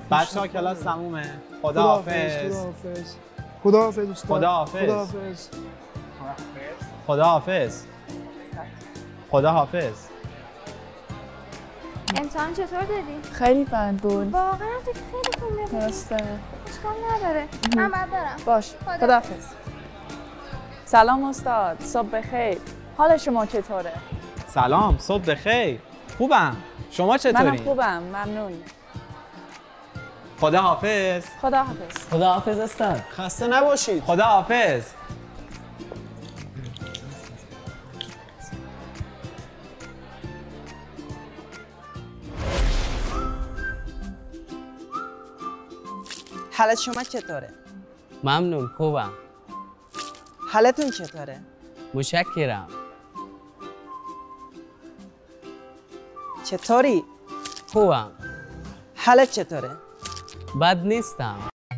بچه‌ها کلاس تمومه. خداحافظ. خداحافظ استاد. خداحافظ. خداحافظ. خداحافظ. امتحان چطور دادی؟ خیلی بد بود. واقعا تو که خیلی خوب می‌دی. درسته. اشکال نداره. من باید برم. باش. خداحافظ. سلام استاد. صبح بخیر. حال شما چطوره؟ سلام، صبح بخیر. خوبم. شما چطوری؟ منم خوبم. ممنون. خداحافظ. خداحافظ. خداحافظ استاد. خسته نباشید. خداحافظ. حالت شما چطوره؟ ممنون، خوبم. حالتون چطوره؟ متشکرم. چطوری؟ خوبم. حالت چطوره؟ بد نیستم.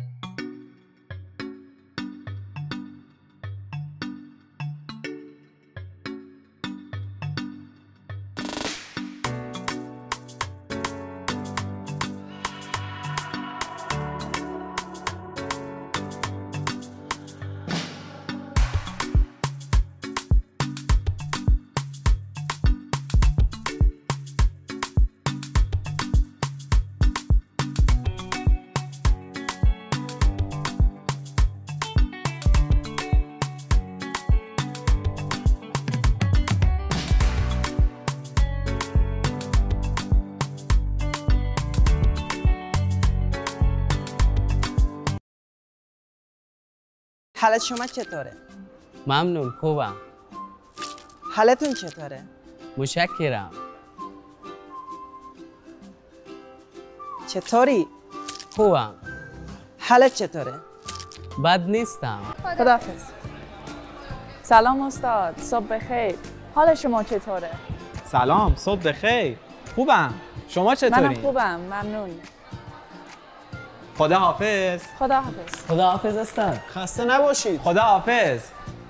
حالت شما چطوره؟ ممنون، خوبم. حالتون چطوره؟ متشکرم. چطوری؟ خوبم. حالت چطوره؟ بد نیستم. خداحافظ. سلام استاد. صبح بخیر. حال شما چطوره؟ سلام، صبح بخیر. خوبم. شما چطوری؟ منم خوبم. ممنون. خداحافظ. خداحافظ. خداحافظ استاد. خسته نباشید. خداحافظ.